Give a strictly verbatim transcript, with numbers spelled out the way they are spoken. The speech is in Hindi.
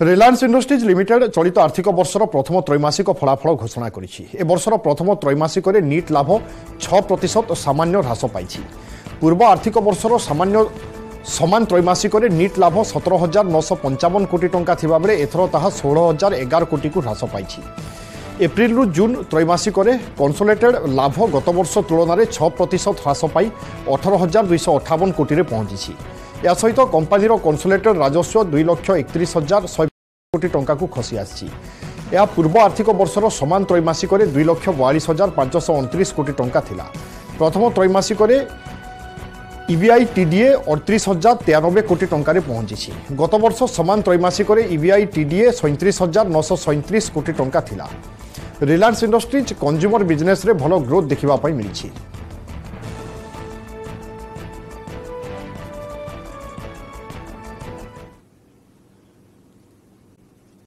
रिलायंस इंडस्ट्रीज लिमिटेड चलित आर्थिक वर्षर प्रथम त्रैमासिक फलाफल घोषणा करिछि। ए वर्षर प्रथम त्रैमासिक नीट लाभ छह प्रतिशत सामान्य ह्रास पाई। पूर्व आर्थिक वर्षर सामान्य समान त्रैमासिक नीट लाभ सतर हजार नौश पंचावन कोटी टंका थिबा बेले एथर ताहा षोह हजार एगार कोटी को ह्रास पाई। एप्रिल रु जून त्रैमासिक कन्सोलिडेटेड लाभ गत वर्ष तुलन में छह प्रतिशत ह्रास पाई अठारह हजार दुईश अठावन कोटी में पहुंची। या सहित कंपानी कन्सोलिडेटेड राजस्व दुई लक्ष एकतीस हजार शहे कोटी टंका को खसी आसी। यह पूर्व आर्थिक वर्षर समान त्रैमासिक दुई लक्ष बयालीस हजार पांचश अणतीस कोटी टंका थिला। प्रथम त्रैमासिक ईबीआई टीडीए अड़तीस हजार तेयानबे कोटी टंका पहुंची। गत वर्ष समान त्रैमासिक ईबीआई टीडीए सैंतीस हजार नौश सैंतीस कोटी टंका थिला। रिलायंस इंडस्ट्रीज कंज्यूमर बिजनेस रे भल ग्रोथ देखा मिली।